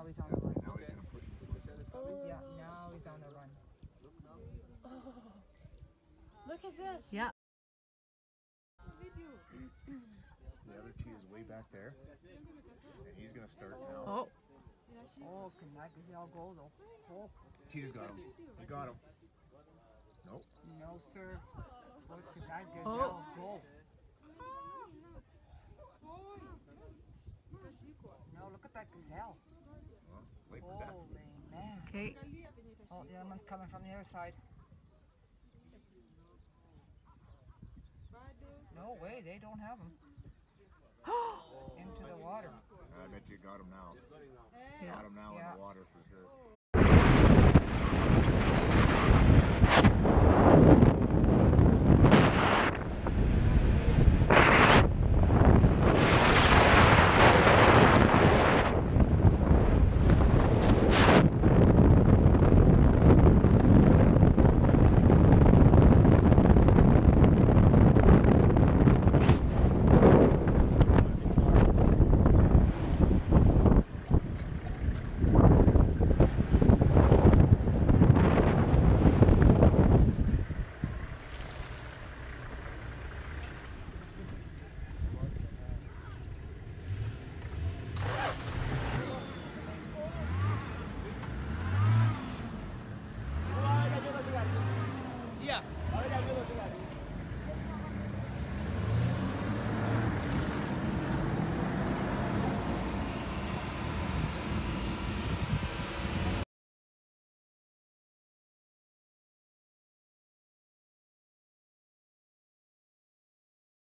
he's on the run. Now he's gonna push him towards us. Yeah, now he's on the run. Oh, look at this. Yeah. The other cheetah's way back there, and he's gonna start now. Oh. Oh, can that gazelle go though? Oh. Cheetah's got him. He got him. Nope. No, sir. What could that gazelle go? No, look at that gazelle. Well, wait for that. Holy man. Okay. Oh, the other one's coming from the other side. No way, they don't have him. Into the water. I bet you got him now. Yeah. Got him now in Yeah. the water for sure.